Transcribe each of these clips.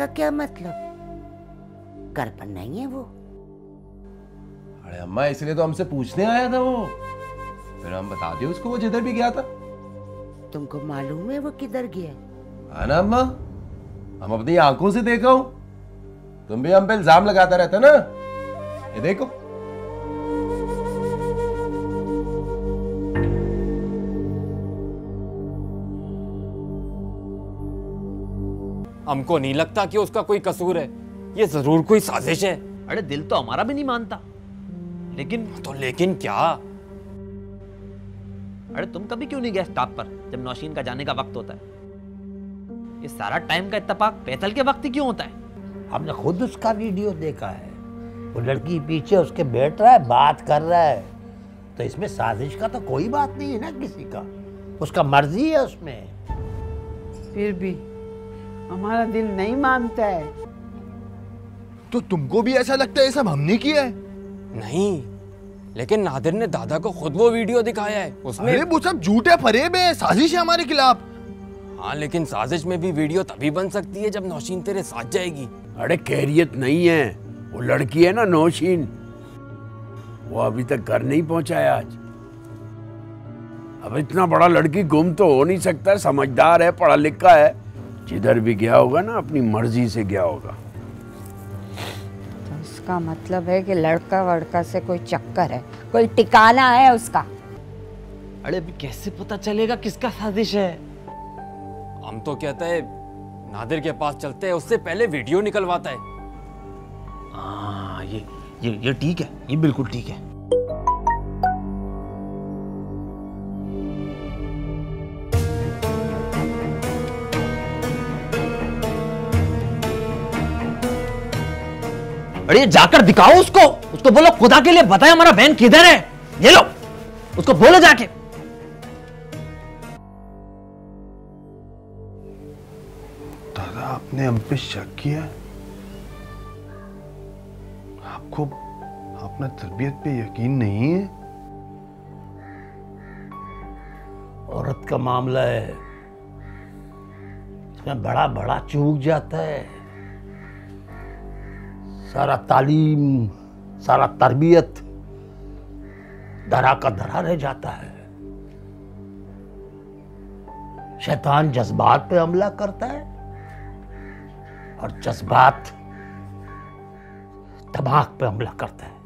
क्या मतलब? घर पर नहीं है वो? अरे अम्मा, इसलिए तो हमसे पूछने आया था वो। फिर हम बता दिए उसको वो जिधर भी गया था। तुमको मालूम है वो किधर गया? हाँ ना अम्मा, हम अपनी आंखों से देखा हूं। तुम भी हम पे इल्जाम लगाता रहता ना। ये देखो। हमको नहीं लगता कि उसका कोई कसूर है, ये जरूर कोई साजिश है। अरे दिल तो हमारा भी नहीं मानता, लेकिन क्या? अरे तुम कभी क्यों नहीं गए स्टॉप पर जब नौशीन का जाने का वक्त होता है? ये सारा टाइम का इत्तेफाक फैसल के वक्त ही क्यों होता है? हमने खुद उसका वीडियो देखा है। वो लड़की पीछे उसके बैठ रहा है, बात कर रहा है। तो इसमें साजिश का तो कोई बात नहीं है ना किसी का। उसका मर्जी है उसमें। फिर भी हमारा दिल नहीं मानता है। तो तुमको भी ऐसा लगता है ये सब हमने किया है? नहीं, लेकिन नादिर ने दादा को खुद वो वीडियो दिखाया है। उसमें अरे वो सब झूठे फरेब है, साजिश है हमारे खिलाफ। हाँ, लेकिन साजिश में भी वीडियो तभी बन सकती है जब नौशीन तेरे साथ जाएगी। अरे खैरियत नहीं है, वो लड़की है ना नौशीन, वो अभी तक घर नहीं पहुंचा है आज। अब इतना बड़ा लड़की गुम तो हो नहीं सकता, समझदार है, पढ़ा लिखा है। जिधर भी गया होगा ना अपनी मर्जी से गया होगा। तो इसका मतलब है कि लड़का वड़का से कोई चक्कर है, कोई ठिकाना है उसका। अरे अभी कैसे पता चलेगा किसका साजिश है? हम तो कहते हैं नादिर के पास चलते हैं, उससे पहले वीडियो निकलवाता है। हाँ, ये ठीक है, ये बिल्कुल ठीक है। अरे जाकर दिखाओ उसको बोलो खुदा के लिए बताए हमारा बहन किधर है। ये लो, उसको बोलो जाके। दादा, आपने हम पे शक किया? आपको अपना तरबियत पे यकीन नहीं है? औरत का मामला है, इसमें बड़ा बड़ा चूक जाता है। सारा तालीम, सारा तरबियत धरा का धरा रह जाता है। शैतान जज्बात पे हमला करता है और जज्बात दिमाग पे हमला करता है।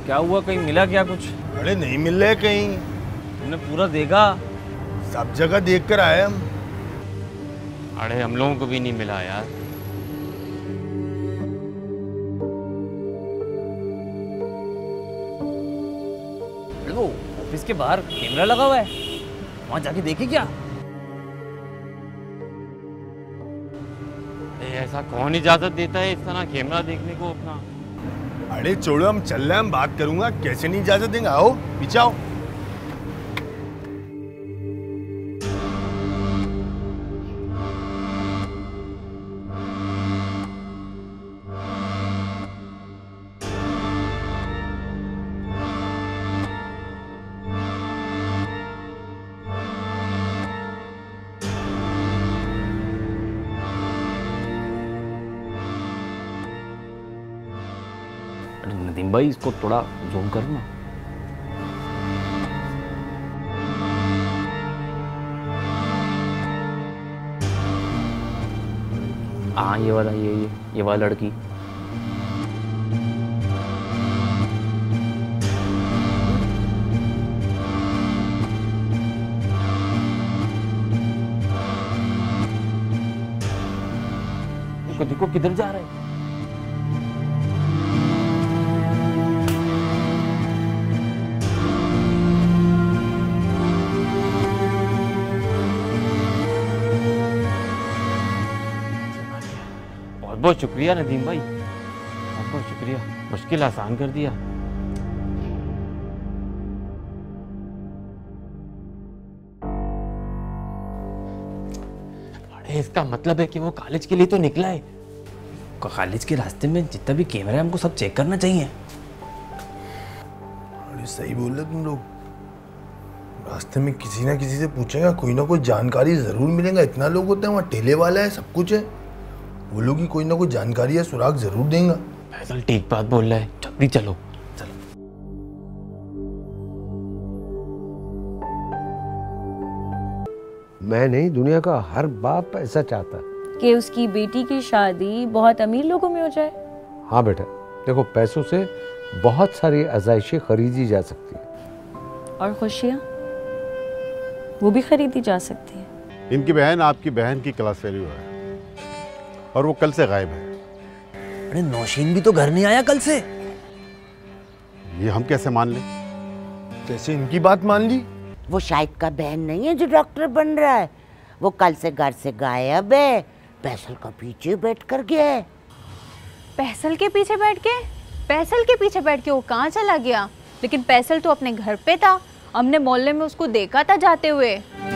क्या हुआ, कहीं मिला क्या कुछ? अरे नहीं मिल रहे कहीं। तुमने पूरा देखा? सब जगह देख कर आए हम। अरे हम लोगों को भी नहीं मिला यार। वो ऑफिस के बाहर कैमरा लगा हुआ है, वहां जाके देखे क्या? ऐसा कौन इजाजत देता है इस तरह कैमरा देखने को अपना? अरे छोड़ो, हम चल रहे हैं, हम बात करूंगा। कैसे नहीं इजाजत देंगे? आओ पीछे आओ। नदीम भाई, इसको थोड़ा जूम करो ना। हाँ, ये वाला, ये वाला लड़की। देखो किधर जा रहा है। बहुत शुक्रिया नदीम भाई, बहुत बहुत शुक्रिया, मुश्किल आसान कर दिया। अरे इसका मतलब है कि वो कॉलेज के लिए तो निकला है। कॉलेज के रास्ते में जितना भी कैमरा है हमको सब चेक करना चाहिए। अरे सही बोल रहे तुम लोग। रास्ते में किसी ना किसी से पूछेगा, कोई ना कोई जानकारी जरूर मिलेगा। इतना लोग होते हैं वहाँ, ठेले वाला है, सब कुछ है। वो लोग ही कोई ना कोई जानकारी या सुराग जरूर देंगे। फैसल ठीक बात बोल रहा है, जल्दी चलो। मैं नहीं, दुनिया का हर बाप ऐसा चाहता कि उसकी बेटी की शादी बहुत अमीर लोगों में हो जाए। हाँ बेटा, देखो पैसों से बहुत सारी आज़ाइशें खरीदी जा सकती है, और खुशियाँ वो भी खरीदी जा सकती है। इनकी बहन आपकी बहन की क्लास फेलो है और वो कल से गायब है। अरे नौशीन भी तो घर नहीं आया कल से। ये हम कैसे मान लें? जैसे इनकी बात मान ली। वो शाहिद का बहन नहीं है जो डॉक्टर बन रहा है। वो कल से घर से गायब है, फैसल का पीछे बैठ कर गया है। फैसल के पीछे बैठ के? फैसल के पीछे बैठ के वो कहाँ चला गया? लेकिन फैसल तो अपने घर पे था, हमने मोहल्ले में उसको देखा था जाते हुए।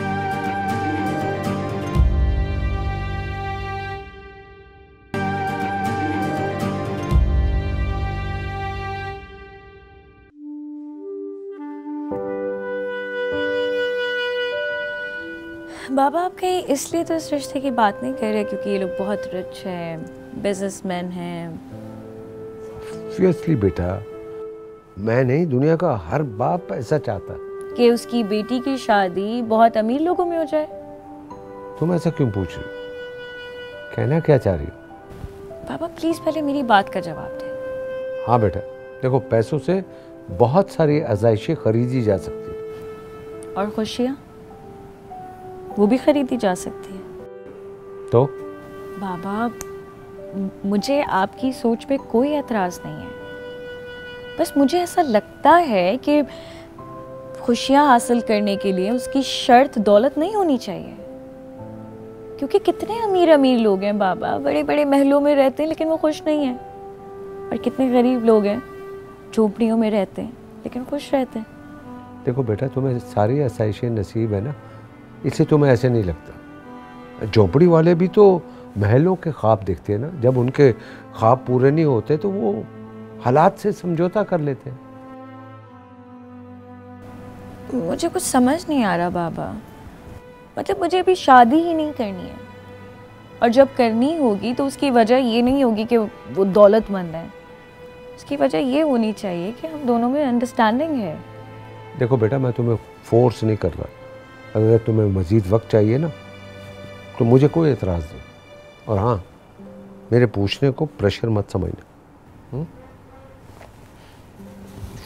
बाबा, आप कहीं इसलिए तो इस रिश्ते की बात नहीं कर रहे क्योंकि ये लोग बहुत रिच हैं, बिजनेसमैन हैं? ऑब्वियसली बेटा, मैं नहीं, दुनिया का हर बाप ऐसा चाहता कि उसकी बेटी की शादी बहुत अमीर लोगों में हो जाए। तुम ऐसा क्यों पूछ रही हो? कहना क्या चाह रही हो? बाबा प्लीज पहले मेरी बात का जवाब दें। हाँ बेटा, देखो पैसों से बहुत सारी आज़ाइशें खरीदी जा सकती है, और खुशियाँ वो भी खरीदी जा सकती है। तो बाबा, मुझे आपकी सोच पे कोई एतराज़ नहीं है, बस मुझे ऐसा लगता है कि खुशियाँ हासिल करने के लिए उसकी शर्त दौलत नहीं होनी चाहिए। क्योंकि कितने अमीर अमीर लोग हैं बाबा, बड़े बड़े महलों में रहते हैं लेकिन वो खुश नहीं हैं, और कितने गरीब लोग हैं झोपड़ियों में रहते हैं लेकिन खुश रहते हैं। देखो बेटा, तुम्हें सारी आसाइशें नसीब है ना, इसलिए तुम्हें ऐसे नहीं लगता। झोपड़ी वाले भी तो महलों के ख्वाब देखते हैं ना, जब उनके ख्वाब पूरे नहीं होते तो वो हालात से समझौता कर लेते हैं। मुझे कुछ समझ नहीं आ रहा बाबा, मतलब मुझे अभी शादी ही नहीं करनी है, और जब करनी होगी तो उसकी वजह ये नहीं होगी कि वो दौलतमंद है, उसकी वजह ये होनी चाहिए कि हम दोनों में अंडरस्टैंडिंग है। देखो बेटा, मैं तुम्हें फोर्स नहीं कर रहा, अगर तुम्हें मज़ीद वक्त चाहिए ना तो मुझे कोई एतराज़ नहीं, और हाँ, मेरे पूछने को प्रेशर मत समझना।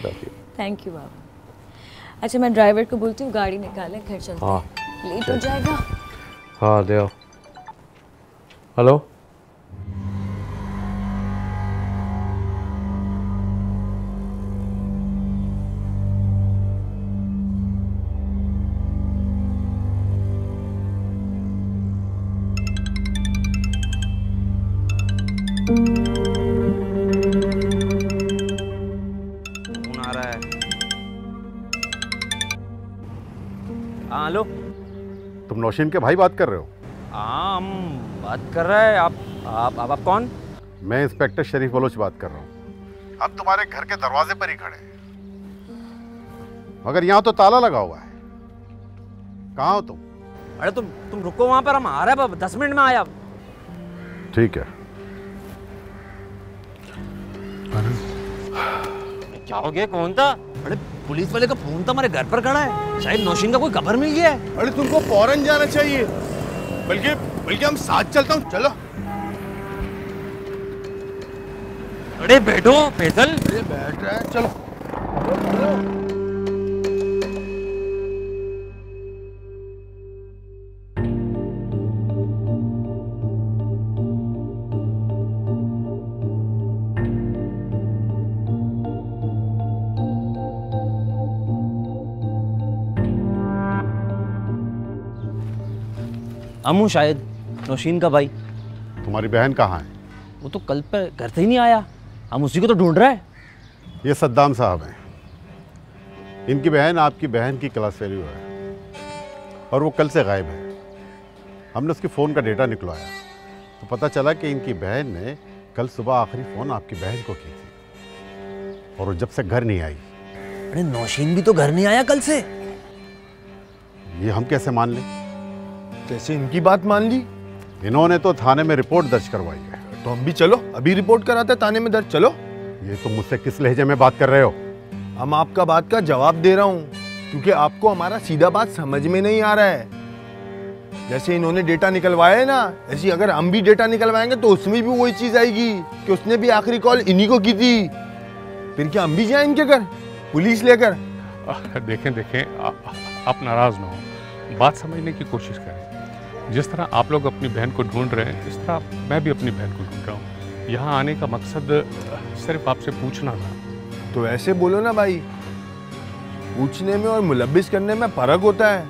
थैंक यू बाबा। अच्छा मैं ड्राइवर को बोलती हूँ गाड़ी निकाले, घर चलते हाँ, हैं, लेट हो जाएगा। हाँ दे आओ। हेलो फोन आ रहा है। हाँ हेलो। तुम नौशीन के भाई बात कर रहे हो? हाँ हम बात कर रहे हैं। आप कौन? मैं इंस्पेक्टर शरीफ बलोच बात कर रहा हूँ। अब तुम्हारे घर के दरवाजे पर ही खड़े हैं, मगर यहाँ तो ताला लगा हुआ है। कहाँ हो तुम? अरे तुम रुको वहां पर, हम आ रहे हैं, 10 मिनट में आया। ठीक है। क्या हो गया? कौन था? अरे पुलिस वाले का फोन था, हमारे घर पर खड़ा है, शायद नौशीन का कोई खबर मिल गया है। अरे तुमको फौरन जाना चाहिए, बल्कि हम साथ चलता हूँ, चलो। अरे बैठो फैसल। अरे बैठ रहा है, चलो। अमू शायद नौशीन का भाई। तुम्हारी बहन कहाँ है? वो तो कल पर घर से ही नहीं आया, हम उसी को तो ढूंढ रहे हैं। ये सद्दाम साहब हैं। इनकी बहन आपकी बहन की क्लास फेलो है और वो कल से गायब है। हमने उसके फ़ोन का डेटा निकलवाया तो पता चला कि इनकी बहन ने कल सुबह आखिरी फ़ोन आपकी बहन को की थी और वो जब से घर नहीं आई। अरे नौशीन भी तो घर नहीं आया कल से। ये हम कैसे मान लें? जैसे इनकी बात मान ली। इन्होंने तो थाने में रिपोर्ट दर्ज करवाई है। तो हम भी चलो, अभी रिपोर्ट कराते हैं थाने में दर्ज। चलो। ये तुम मुझसे किस लहजे में बात कर रहे हो? हम आपका बात का जवाब दे रहा हूँ, क्योंकि आपको हमारा सीधा बात समझ में नहीं आ रहा है। जैसे इन्होंने डेटा निकलवाया है ना, ऐसी अगर हम भी डेटा निकलवाएंगे तो उसमें भी वही चीज आएगी कि उसने भी आखिरी कॉल इन्हीं को की थी। फिर क्या हम भी जाएं इनके घर पुलिस लेकर? देखें आप नाराज ना हो, बात समझने की कोशिश करें। जिस तरह आप लोग अपनी बहन को ढूंढ रहे हैं, इस तरह मैं भी अपनी बहन को ढूंढ रहा हूँ। यहाँ आने का मकसद सिर्फ आपसे पूछना था। तो ऐसे बोलो ना भाई, पूछने में और मुलब्बिस करने में फर्क होता है।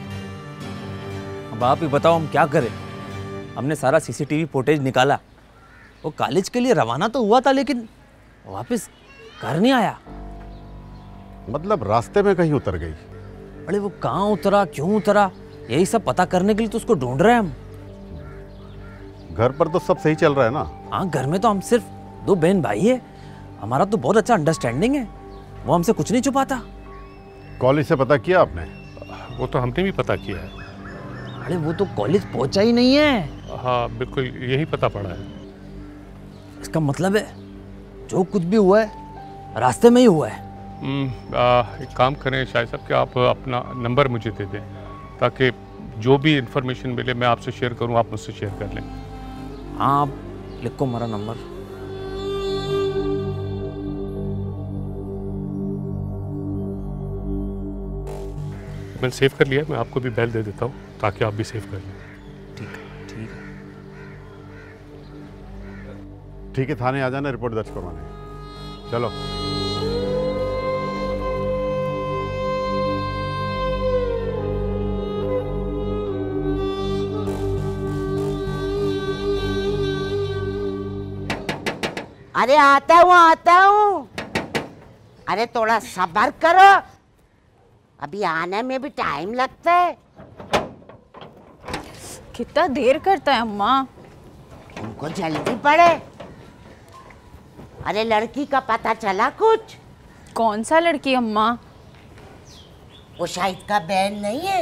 अब आप ही बताओ हम क्या करें। हमने सारा सीसीटीवी फुटेज निकाला, वो कॉलेज के लिए रवाना तो हुआ था लेकिन वापस घर नहीं आया। मतलब रास्ते में कहीं उतर गई? अरे वो कहाँ उतरा, क्यों उतरा, यही सब पता करने के लिए तो उसको ढूंढ रहे हैं हम। घर पर तो सब सही चल रहा है ना? हाँ घर में तो हम सिर्फ 2 बहन भाई है, हमारा तो बहुत अच्छा अंडरस्टैंडिंग है, वो हमसे कुछ नहीं छुपाता। कॉलेज से पता किया आपने? वो तो हमने भी पता किया है। अरे वो तो कॉलेज पहुंचा ही नहीं है। हाँ बिल्कुल यही पता पड़ा है। इसका मतलब है जो कुछ भी हुआ है रास्ते में ही हुआ है। एक काम करें शायद साहब कि आप अपना नंबर मुझे दे दें ताकि जो भी इंफॉर्मेशन मिले मैं आपसे शेयर करूं, आप मुझसे शेयर कर लें। हाँ आप लिखो हमारा नंबर। मैंने सेव कर लिया, मैं आपको भी बेल दे देता हूं ताकि आप भी सेव कर लें। ठीक है ठीक है ठीक है, थाने आ जाना रिपोर्ट दर्ज करवाने। चलो। अरे आता हूँ। अरे थोड़ा सब्र करो, अभी आने में भी टाइम लगता है। कितना देर करता है अम्मा? उनको जल्दी पड़े। अरे लड़की का पता चला कुछ? कौन सा लड़की अम्मा? वो शाहिद का बहन नहीं है?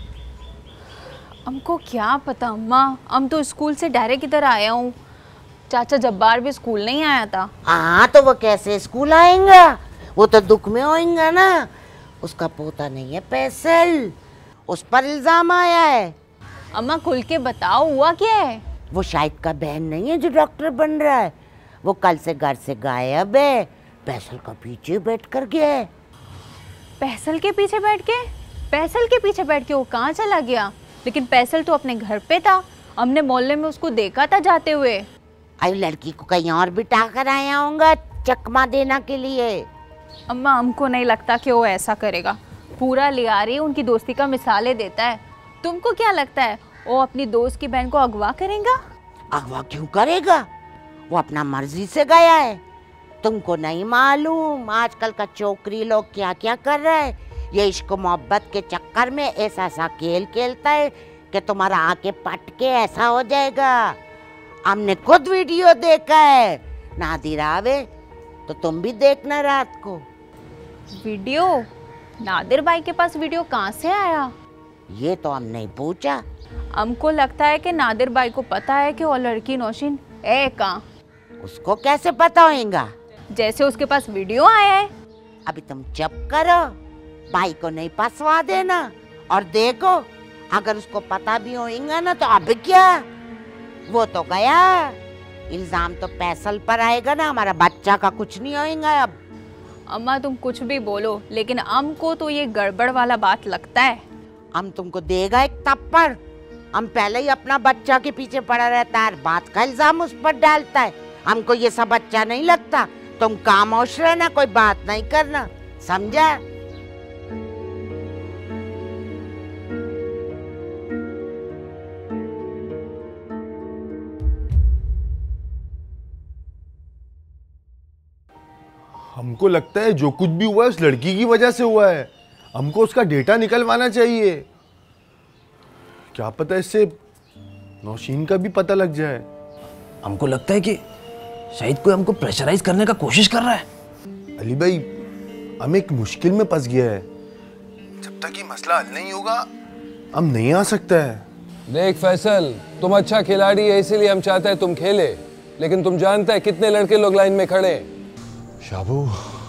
हमको क्या पता अम्मा, हम तो स्कूल से डायरेक्ट इधर आया हूँ। चाचा जब्बार भी स्कूल नहीं आया था। हाँ तो वो कैसे स्कूल आएगा, वो तो दुख में होएगा ना। उसका पोता नहीं है फैसल, उस पर इल्जाम आया है। अम्मा खुल के बताओ हुआ क्या है? वो शाहिद का बहन नहीं है जो डॉक्टर बन रहा है, वो कल से घर से गायब है, फैसल का पीछे बैठ कर गया है। फैसल के पीछे बैठ के? फैसल के पीछे बैठ के वो कहाँ चला गया? लेकिन फैसल तो अपने घर पे था, हमने मोहल्ले में उसको देखा था जाते हुए। अरे लड़की को कहीं और बिठा कर आया होगा चकमा देना के लिए। अम्मा हमको नहीं लगता कि वो ऐसा करेगा। पूरा लियारी उनकी दोस्ती का मिसालें देता है। तुमको क्या लगता है वो अपनी दोस्त की बहन को अगवा करेगा? अगवा क्यों करेगा? वो अपना मर्जी से गया है। तुमको नहीं मालूम आजकल का छोकरी लोग क्या क्या कर रहा है। ये इश्क मोहब्बत के चक्कर में ऐसा ऐसा खेल खेलता है कि तुम्हारा आके पट के ऐसा हो जाएगा। हमने खुद वीडियो देखा है। नादिर आवे तो तुम भी देखना रात को। वीडियो? नादिर भाई के पास वीडियो कहाँ से आया? ये तो हम नहीं पूछा। हमको लगता है कि नादिर भाई को पता है कि वो लड़की नौशीन है कहाँ। उसको कैसे पता होगा? जैसे उसके पास वीडियो आया है। अभी तुम चुप करो, भाई को नहीं फंसवा देना। और देखो अगर उसको पता भी होगा ना तो अब क्या, वो तो गया। इल्जाम तो फैसल पर आएगा ना, हमारा बच्चा का कुछ नहीं होगा अब। अम्मा तुम कुछ भी बोलो लेकिन हमको तो ये गड़बड़ वाला बात लगता है। हम तुमको देगा एक थप्पड़। हम पहले ही अपना बच्चा के पीछे पड़ा रहता है, बात का इल्जाम उस पर डालता है। हमको ये सब अच्छा नहीं लगता। तुम खामोश रहना, कोई बात नहीं करना, समझा? हमको लगता है जो कुछ भी हुआ है उस लड़की की वजह से हुआ है। हमको उसका डेटा निकलवाना चाहिए। क्या पता इससे नौशीन का भी पता लग जाए। हमको लगता है कि शायद कोई हमको प्रेशराइज करने का कोशिश कर रहा है। अली भाई हम एक मुश्किल में फंस गया है। जब तक ये मसला हल नहीं होगा हम नहीं आ सकता है। देख फैसल, तुम अच्छा खिलाड़ी है इसीलिए हम चाहते हैं तुम खेले, लेकिन तुम जानते हैं कितने लड़के लोग लाइन में खड़े हैं। शाबू,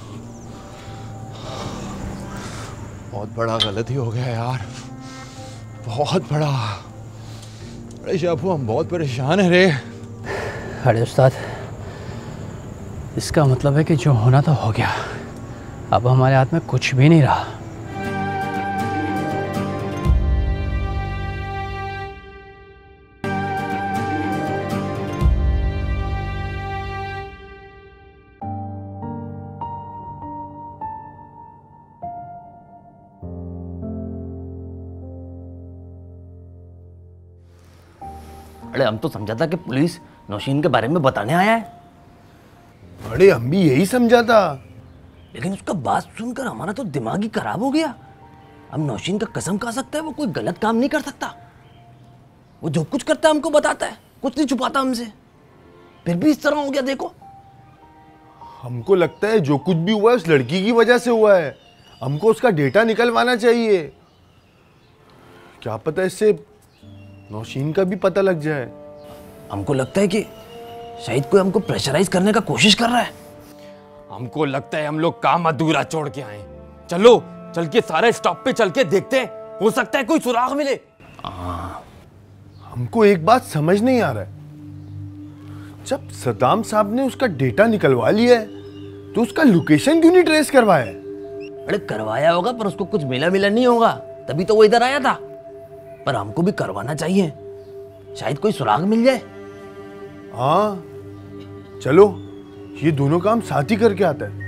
बहुत बड़ा गलती हो गया यार, बहुत बड़ा। अरे शाबू हम बहुत परेशान हैं रे। अरे उस्ताद, इसका मतलब है कि जो होना था हो गया। अब हमारे हाथ में कुछ भी नहीं रहा। अरे हम तो समझा था कि पुलिस नौशीन के बारे में बताने आया है। अरे हम भी यही समझा था, लेकिन उसका बात सुनकर हमारा तो दिमाग ही खराब हो गया। हम नौशीन का कसम खा सकते हैं वो कोई गलत काम नहीं कर सकता। वो जो कुछ करता है हमको बताता है, कुछ नहीं छुपाता हमसे। फिर भी इस तरह हो गया देखो। हमको लगता है जो कुछ भी हुआ है उस लड़की की वजह से हुआ है। हमको उसका डेटा निकलवाना चाहिए। क्या पता इससे नौशीन का भी पता लग जाए। हमको लगता है कि शायद कोई हमको प्रेशराइज करने का कोशिश कर रहा है। हमको लगता है हम लोग काम अधूरा छोड़ के आए। चलो चल के सारे स्टॉप पे चल के देखते हैं, हो सकता है कोई सुराग मिले। हमको एक बात समझ नहीं आ रहा है, जब सद्दाम साहब ने उसका डेटा निकलवा लिया है तो उसका लोकेशन क्यों नहीं ट्रेस करवाया? अरे करवाया होगा पर उसको कुछ मिला नहीं होगा, तभी तो वो इधर आया था। पर हमको भी करवाना चाहिए, शायद कोई सुराग मिल जाए। हाँ चलो ये दोनों काम साथ ही करके आता है।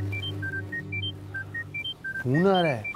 फोन आ रहा है।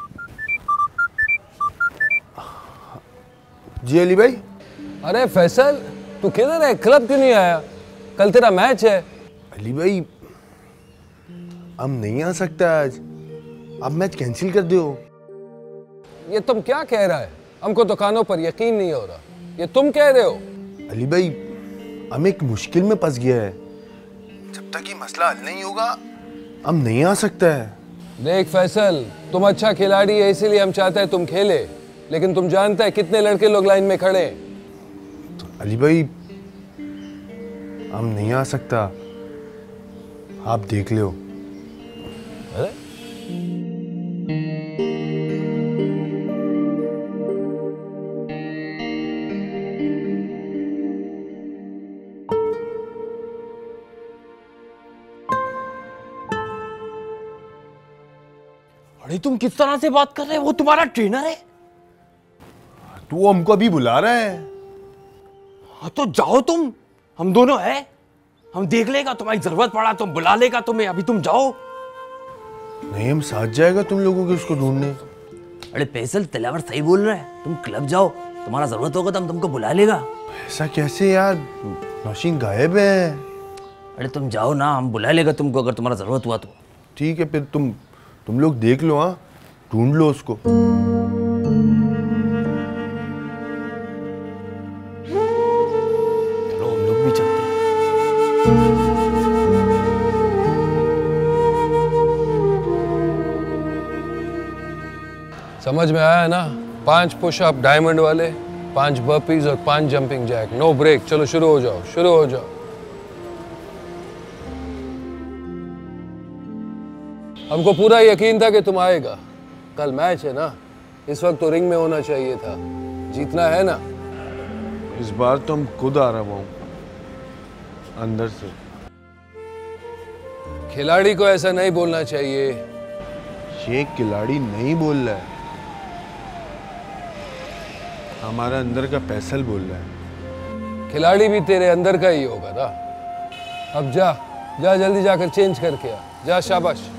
जी अली भाई। अरे फैसल, तू किधर है? क्लब क्यों नहीं आया? कल तेरा मैच है। अली भाई हम नहीं आ सकता आज, अब मैच कैंसिल कर दो। ये तुम क्या कह रहा है? हमको तो कानों पर यकीन नहीं हो रहा। ये तुम कह रहे हो? अली भाई हम एक मुश्किल में फंस गया है। जब तक ये मसला हल नहीं होगा हम नहीं आ सकता है। देख फैसल, तुम अच्छा खिलाड़ी है इसीलिए हम चाहते हैं तुम खेले, लेकिन तुम जानते हैं कितने लड़के लोग लाइन में खड़े हैं। अली भाई हम नहीं आ सकता, आप देख लो। अरे अरे तुम किस तरह से बात कर रहे हो? वो तुम्हारा ट्रेनर है। तू हमको अभी बुला रहा है। हाँ तो जाओ तुम, हम दोनों है, हम देख लेगा। तुम्हारी जरूरत पड़ा तुम बुला लेगा तुम्हें, अभी तुम जाओ। नहीं, हम साथ जाएगा तुम लोगों के उसको ढूंढने। अरे फैसल, तिलावर सही बोल रहा है, तुम क्लब जाओ, तुम्हारा जरूरत होगा तो हम तुमको बुला लेगा। ऐसा कैसे यार, नौशीन गायब है। अरे तुम जाओ ना, हम बुला लेगा तुमको अगर तुम्हारा जरूरत हुआ तो। ठीक है, फिर तुम लोग देख लो, हाँ ढूंढ लो उसको। चलो हम लोग भी चलते हैं। समझ में आया ना? 5 पुशअप डायमंड वाले, 5 बर्पीज और 5 जंपिंग जैक, नो ब्रेक। चलो शुरू हो जाओ, शुरू हो जाओ। हमको पूरा यकीन था कि तुम आएगा। कल मैच है ना, इस वक्त तो रिंग में होना चाहिए था। जीतना है ना? इस बार तो हम खुद आ रहा हूँ अंदर से। खिलाड़ी को ऐसा नहीं बोलना चाहिए। ये खिलाड़ी नहीं बोल रहा है, हमारा अंदर का फैसल बोल रहा है। खिलाड़ी भी तेरे अंदर का ही होगा ना। अब जा जा, जल्दी जाकर चेंज करके आ जा। शाबाश।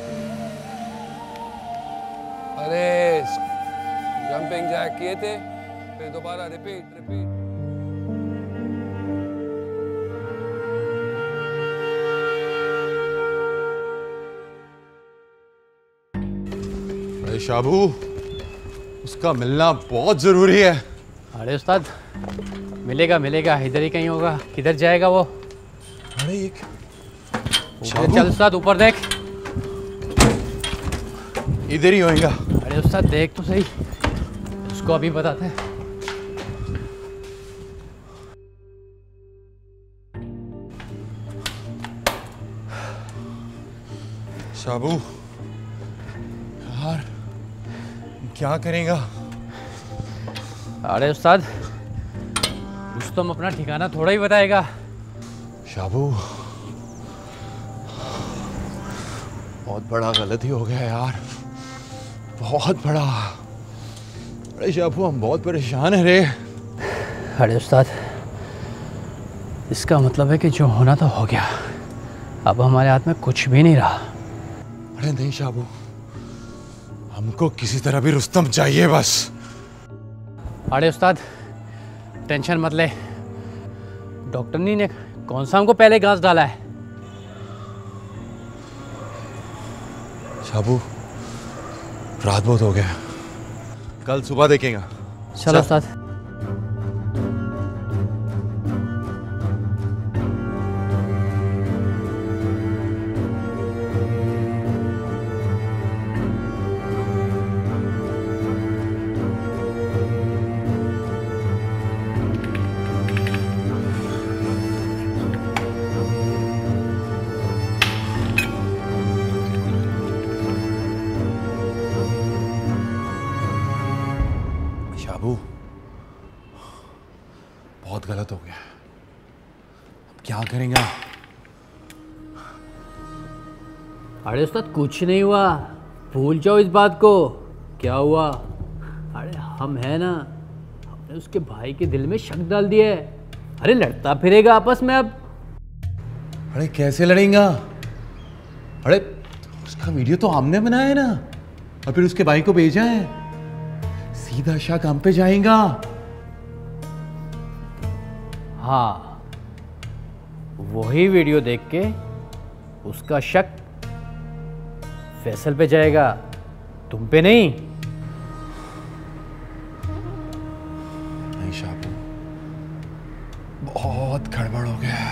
अरे जंपिंग जैक किए थे, फिर दोबारा रिपीट रिपीट। अरे शाबू, उसका मिलना बहुत जरूरी है। अरे उस्ताद, मिलेगा मिलेगा, इधर ही कहीं होगा। किधर जाएगा वो? अरे ये चल उस्ताद, ऊपर देख। इधर ही होएगा। अरे उस्ताद देख तो सही, उसको अभी बताते हैं। शाबू यार, क्या करेगा? अरे उस्ताद, रुस्तम अपना ठिकाना थोड़ा ही बताएगा। शाबू, बहुत बड़ा गलती हो गया यार, बहुत बड़ा। अरे शाबू, हम बहुत परेशान हैं रे। अरे उस्ताद, इसका मतलब है कि जो होना था हो गया, अब हमारे हाथ में कुछ भी नहीं रहा। अरे नहीं शाबू, हमको किसी तरह भी रुस्तम चाहिए बस। अरे उस्ताद, टेंशन मत ले, डॉक्टर ने कौन सा हमको पहले घास डाला है। शाबू, रात बहुत हो गया, कल सुबह देखेंगे। चलो उस्ताद। शाबू, बहुत गलत हो गया, अब क्या करेंगे? अरे उस्ताद, कुछ नहीं हुआ, भूल जाओ इस बात को। क्या हुआ? अरे हम है ना, हमने उसके भाई के दिल में शक डाल दिया है। अरे लड़ता फिरेगा आपस में अब। अरे कैसे लड़ेगा? अरे उसका वीडियो तो हमने बनाया है ना, और फिर उसके भाई को भेजा है, सीधा शक हम पे जाएगा। हाँ, वही वीडियो देख के उसका शक फैसल पे जाएगा, तुम पे नहीं। नहीं शाबू, बहुत गड़बड़ हो गया।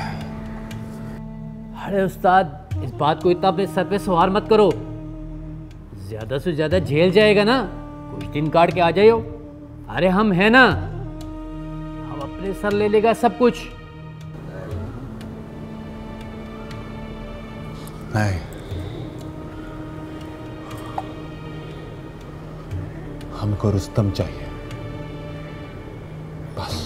अरे उस्ताद, इस बात को इतना अपने सर पे सवार मत करो, ज्यादा से ज्यादा जेल जाएगा ना, कुछ दिन काट के आ जाइयो। अरे हम है ना, हम अपने सर ले लेगा सब कुछ। नहीं, हमको रुस्तम चाहिए बस।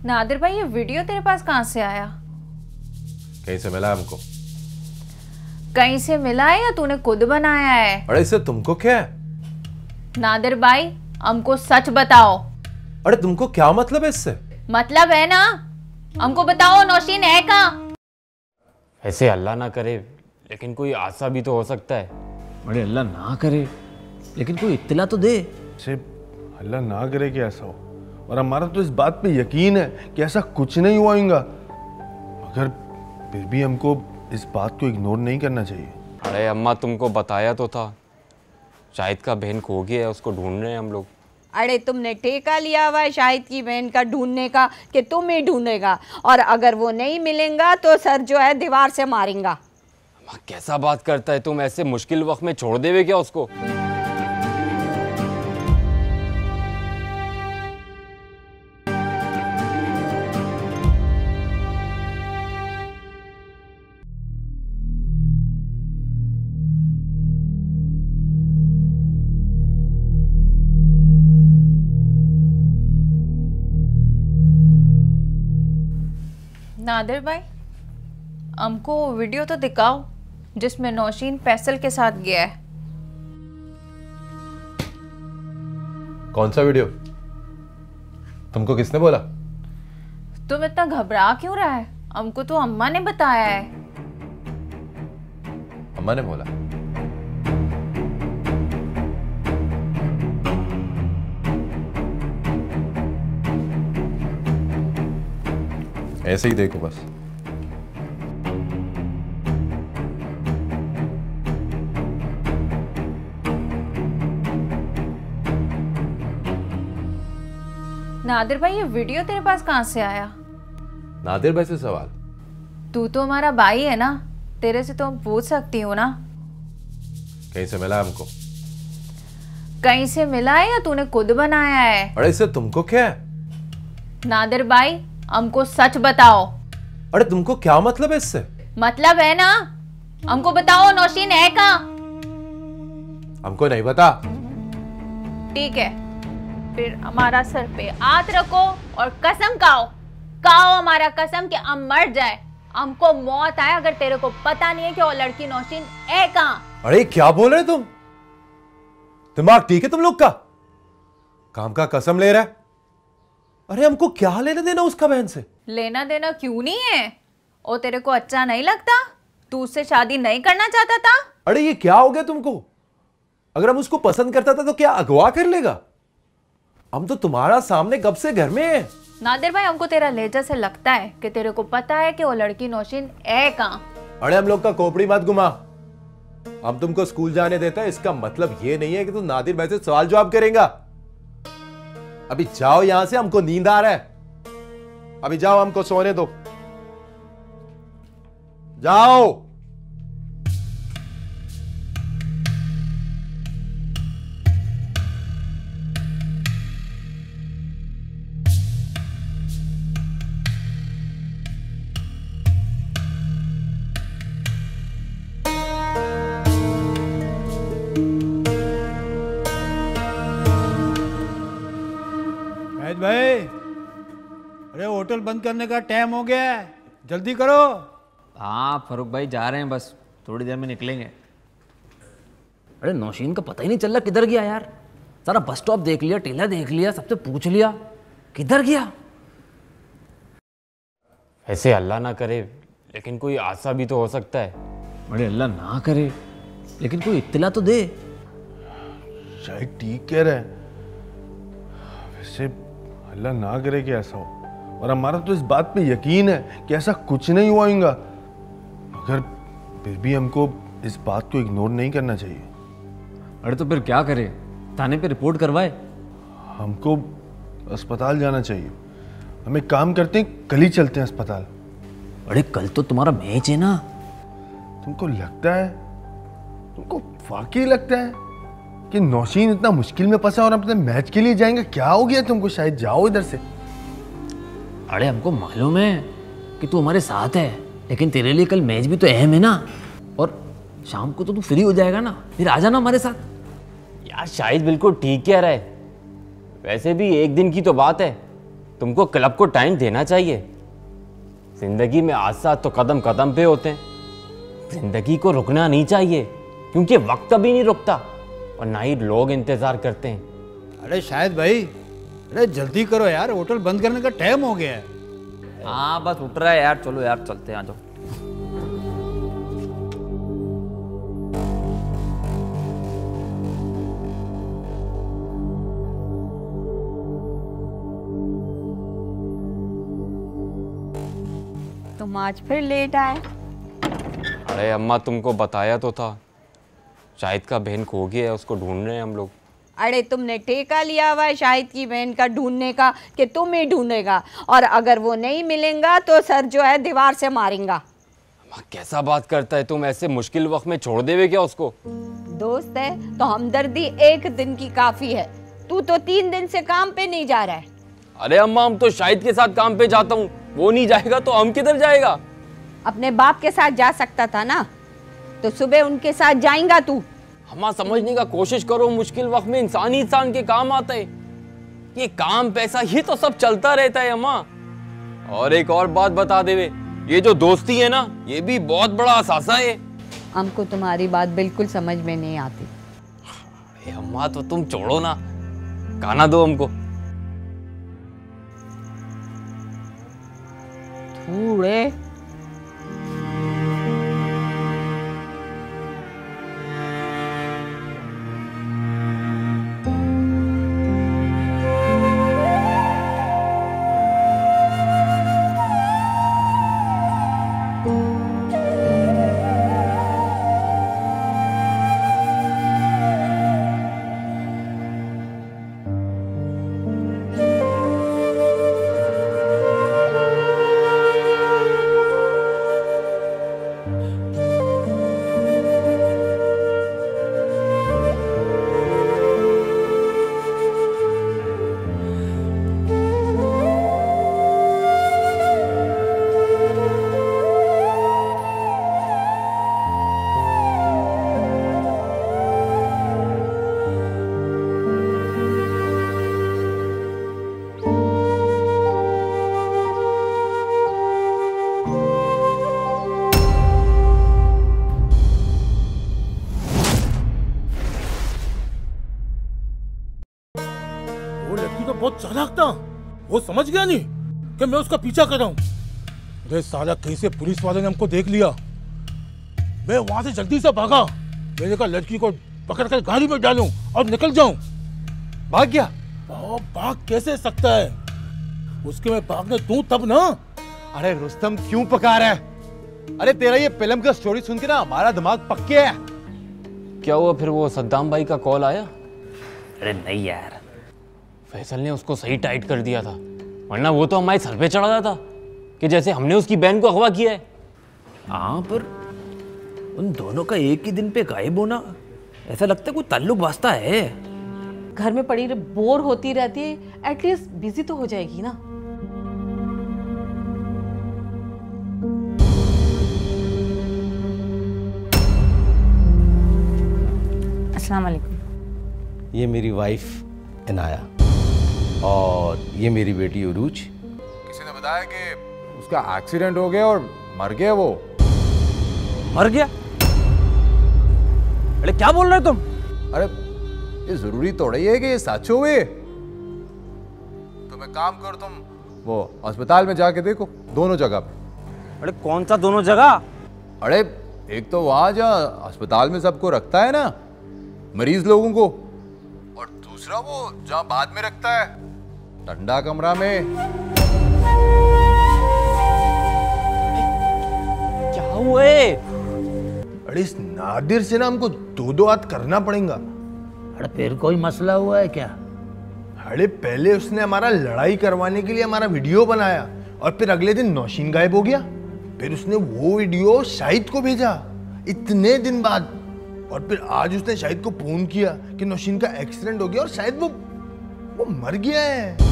नादिर भाई, ये वीडियो तेरे पास कहाँ से आया? कहीं से मिला हमको। कहीं से मिला है या तूने खुद बनाया है? अरे इससे तुमको क्या है? नादिर भाई, हमको सच बताओ। अरे तुमको क्या मतलब है इससे? मतलब है ना, हमको बताओ नौशीन है कहाँ? ऐसे अल्लाह ना करे, लेकिन कोई आशा भी तो हो सकता है। अरे अल्लाह ना करे, लेकिन कोई इत्तला तो दे। अल्लाह ना करे कि ऐसा हो, और हमारा तो इस बात पे यकीन है कि ऐसा कुछ नहीं हुआ होगा, मगर फिर भी हमको इस बात को इग्नोर नहीं करना चाहिए। अरे अम्मा, तुमको बताया तो था, शाहिद का बहन खो गया है, उसको ढूंढ रहे हैं हम लोग। अरे तुमने ठेका लिया हुआ है शाहिद की बहन का ढूंढने का कि तुम ही ढूंढेगा, और अगर वो नहीं मिलेगा तो सर जो है दीवार से मारेगा। अम्मा कैसा बात करता है तुम, ऐसे मुश्किल वक्त में छोड़ देवे क्या उसको? नादिर भाई, हमको वीडियो तो दिखाओ जिसमें नौशीन फैसल के साथ गया है। कौन सा वीडियो? तुमको किसने बोला? तुम इतना घबरा क्यों रहा है? हमको तो अम्मा ने बताया है। अम्मा ने बोला? ऐसे ही देखो बस। नादिर भाई, ये वीडियो तेरे पास कहाँ से आया? नादिर भाई से सवाल? तू तो हमारा भाई है ना, तेरे से तो पूछ सकती हूँ ना। कहीं से मिला हमको? कहीं से मिला है या तूने खुद बनाया है? अरे इससे तुमको क्या है? नादिर भाई, हमको सच बताओ। अरे तुमको क्या मतलब है इससे? मतलब है ना, हमको बताओ नौशीन है कहाँ? हमको नहीं पता। ठीक है, फिर हमारा सर पे हाथ रखो और कसम खाओ हमारा कसम कि हम मर जाए, हमको मौत आए, अगर तेरे को पता नहीं है कि वो लड़की नौशीन है कहाँ। अरे क्या बोल रहे तुम? दिमाग ठीक है तुम लोग का? काम का कसम ले रहा है? अरे हमको क्या लेना देना उसका बहन से? लेना देना क्यों नहीं है? वो तेरे को अच्छा नहीं लगता? तू उससे शादी नहीं करना चाहता था? अरे ये क्या हो गया तुमको? अगर हम उसको पसंद करता था तो क्या अगवा कर लेगा? हम तो तुम्हारा सामने कब से घर में है। नादिर भाई, हमको तेरा लहजा से लगता है कि तेरे को पता है कि वो लड़की नौशीन है कहाँ। अरे हम लोग का खोपड़ी मत घुमा। हम तुमको स्कूल जाने देते हैं, इसका मतलब ये नहीं है कि तुम नादिर भाई से सवाल जवाब करेगा। अभी जाओ यहां से, हमको नींद आ रहा है। अभी जाओ, हमको सोने दो। जाओ। भाई, अरे होटल बंद करने का टाइम हो गया है, जल्दी करो। हाँ फरूक भाई, जा रहे हैं, बस थोड़ी देर में निकलेंगे। अरे नौशीन का पता ही नहीं चल रहा किधर गया यार। सारा बस स्टॉप देख लिया, टेला देख लिया, सबसे पूछ लिया, किधर गया? ऐसे अल्लाह ना करे, लेकिन कोई आशा भी तो हो सकता है। अरे अल्लाह ना करे, लेकिन कोई इत्तला तो दे। शायद ठीक कह रहा है। वैसे अल्लाह ना करे कि ऐसा हो, और हमारा तो इस बात पे यकीन है कि ऐसा कुछ नहीं हुआ होगा, मगर फिर भी हमको इस बात को इग्नोर नहीं करना चाहिए। अरे तो फिर क्या करें? थाने पे रिपोर्ट करवाए? हमको अस्पताल जाना चाहिए। हम एक काम करते हैं, कल ही चलते हैं अस्पताल। अरे कल तो तुम्हारा मैच है ना। तुमको लगता है, तुमको वाकई लगता है कि नौशीन इतना मुश्किल में फंसा और अपने मैच के लिए जाएंगे? क्या हो गया तुमको? शायद जाओ इधर से। अरे हमको मालूम है कि तू हमारे साथ है, लेकिन तेरे लिए कल मैच भी तो अहम है ना, और शाम को तो तू फ्री हो जाएगा ना, फिर आ जाना हमारे साथ। यार शाहिद बिल्कुल ठीक कह रहा है। वैसे भी एक दिन की तो बात है, तुमको क्लब को टाइम देना चाहिए। जिंदगी में आसाद तो कदम कदम पे होते हैं, जिंदगी को रुकना नहीं चाहिए, क्योंकि वक्त कभी नहीं रुकता और ना ही लोग इंतजार करते हैं। अरे शायद भाई, अरे जल्दी करो यार, होटल बंद करने का टाइम हो गया है। हाँ बस उठ रहा है यार, चलो यार चलते हैं, आ जाओ। तुम आज फिर लेट आए। अरे अम्मा तुमको बताया तो था, शाहिद का बहन खो गया है, उसको ढूंढ रहे हैं हम लोग। अरे तुमने ठेका लिया हुआ है शाहिद की बहन का ढूंढने का कि तुम ही ढूंढेगा, और अगर वो नहीं मिलेगा तो सर जो है दीवार से मारेगा। अम्मा कैसा बात करता है, तुम ऐसे मुश्किल वक्त में छोड़ देवे क्या उसको? दोस्त है तो हमदर्दी एक दिन की काफी है, तू तो 3 दिन से काम पे नहीं जा रहा है। अरे अम्मा हम तो शाहिद के साथ काम पे जाता हूँ, वो नहीं जाएगा तो हम किधर जाएगा? अपने बाप के साथ जा सकता था ना, तो सुबह उनके साथ जाएगा तू। अम्मा समझने का कोशिश करो, मुश्किल वक्त में इंसान ही इंसान के काम आता है। ये काम पैसा ये तो सब चलता रहता है अम्मा। और एक और बात बता देवे, ये जो दोस्ती है ना, ये भी बहुत बड़ा असासा है। हमको तुम्हारी बात बिल्कुल समझ में नहीं आती। अरे अम्मा तो तुम छोड़ो ना, खाना दो हमको। थूड़े बहुत चालाक था, वो समझ गया नहीं कि मैं उसका पीछा कर रहा हूँ। अरे साला कैसे पुलिस वाले ने हमको देख लिया। मैं वहां से जल्दी से भागा, मैंने कहा लड़की को पकड़कर गाड़ी में डालूं और निकल जाऊं। भाग गया? भाग कैसे सकता है, उसके मैं भागने दूं तब ना। अरे रुस्तम क्यों पका रहा है? अरे तेरा ये फिल्म का स्टोरी सुन के ना हमारा दिमाग पक गया है। क्या हुआ फिर, वो सद्दाम भाई का कॉल आया? अरे नहीं यार, फैसल ने उसको सही टाइट कर दिया था, वरना वो तो हमारे सर पे चढ़ा रहा था कि जैसे हमने उसकी बहन को अगवा किया है। हाँ पर उन दोनों का एक ही दिन पे गायब होना, ऐसा लगता है कोई ताल्लुक वास्ता है। घर में पड़ी बोर होती रहती है, एटलीस्ट बिजी तो हो जाएगी ना। अस्सलाम वालेकुम। ये मेरी वाइफ इनाया और ये मेरी बेटी उरूज। किसी ने बताया कि उसका एक्सीडेंट हो गया और मर गया। वो मर गया? अरे क्या बोल रहे तुम? अरे ये जरूरी थोड़ा ही है कि ये सच हुए। तुम एक काम करो, तुम वो अस्पताल में जाके देखो, दोनों जगह पे। अरे कौन सा दोनों जगह? अरे एक तो वहां जहाँ अस्पताल में सबको रखता है ना, मरीज लोगों को, और दूसरा वो जहां बाद में रखता है, ठंडा कमरा में। क्या हुए? अरे इस नादिर से ना हमको दो हाथ करना पड़ेगा। अरे फिर कोई मसला हुआ है क्या? अरे पहले उसने हमारा लड़ाई करवाने के लिए हमारा वीडियो बनाया और फिर अगले दिन नौशीन गायब हो गया। फिर उसने वो वीडियो शाहिद को भेजा इतने दिन बाद, और फिर आज उसने शाहिद को फोन किया कि नौशीन का एक्सीडेंट हो गया और शायद वो मर गया है।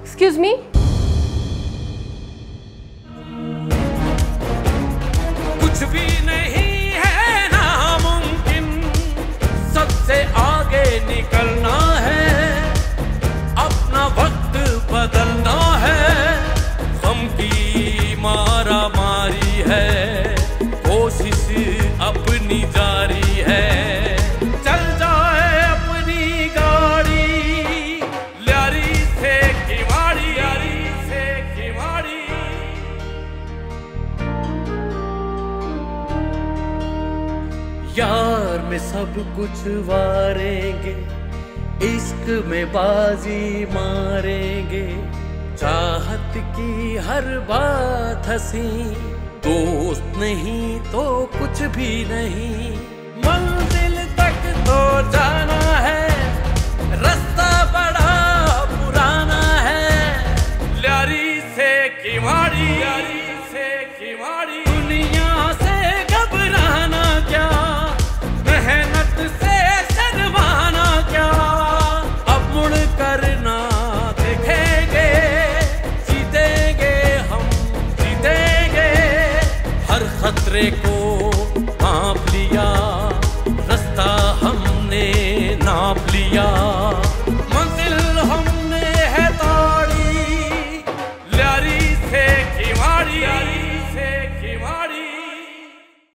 एक्सक्यूज मी, कुछ भी नहीं है नामुमकिन, सबसे आगे निकलना है, अपना वक्त बदलना है, गम की मारा मारी है, कोशिश अपनी जारी है, चल जाए अपनी गाड़ी, ल्यारी से खिवाड़ी, ल्यारी से खिवाड़ी। यार में सब कुछ वारेंगे, इश्क में बाजी मारेंगे, चाहत की हर बात हंसी, दोस्त नहीं तो कुछ भी नहीं, मंजिल तक तो जाना है, रास्ता बड़ा पुराना है, ल्यारी से खिवाड़ी, ल्यारी से खिवाड़ी। दुनिया से घबराना क्या, मेहनत से शर्माना क्या, अब मुड़ कर ना देखेंगे, जीतेंगे हम जीतेंगे, हर खतरे को